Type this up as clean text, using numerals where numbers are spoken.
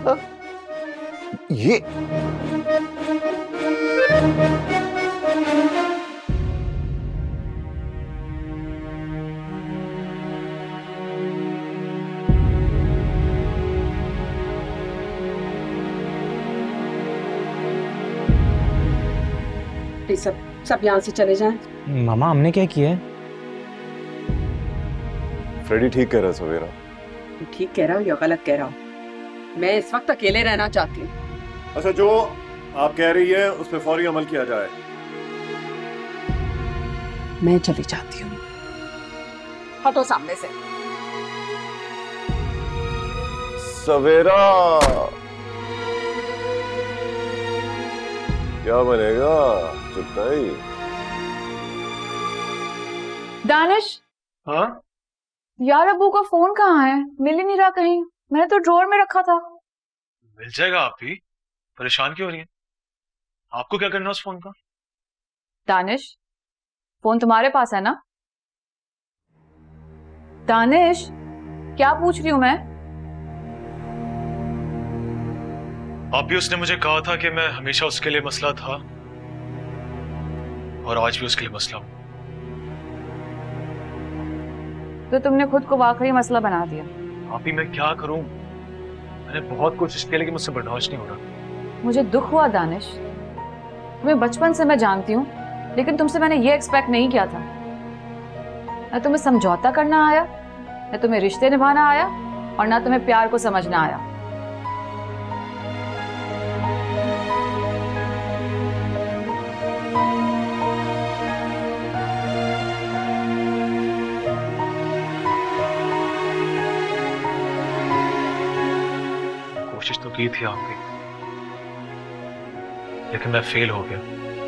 ये प्लीज सब यहाँ से चले जाएं। मामा हमने क्या किया है? फ्रेडी ठीक कह रहा है सवेरा। ठीक कह रहा हूँ या गलत कह रहा हूँ? मैं इस वक्त अकेले रहना चाहती हूँ। अच्छा, जो आप कह रही है उस पर फौरी अमल किया जाए। मैं चली जाती हूँ। हटो सामने से। सवेरा क्या बनेगा? चुपताई। दानिश। हाँ यार अबू का फोन कहाँ है? मिल ही नहीं रहा कहीं। मैंने तो ड्रॉअर में रखा था। मिल जाएगा। आप भी परेशान क्यों हो रही हैं? आपको क्या करना है उस फोन का? दानिश, फोन तुम्हारे पास है ना? दानिश, क्या पूछ रही हूं मैं? आप भी उसने मुझे कहा था कि मैं हमेशा उसके लिए मसला था और आज भी उसके लिए मसला हूं। तो तुमने खुद को वाकई मसला बना दिया। आप ही मैं क्या करूं? मैंने बहुत कोशिश की लेकिन मुझसे बर्दाश्त नहीं हो रहा। मुझे दुख हुआ दानिश। तुम्हें बचपन से मैं जानती हूँ, लेकिन तुमसे मैंने ये एक्सपेक्ट नहीं किया था। न तुम्हें समझौता करना आया, न तुम्हें रिश्ते निभाना आया, और न तुम्हें प्यार को समझना आया। कोशिश तो की थी आपकी, लेकिन मैं फेल हो गया।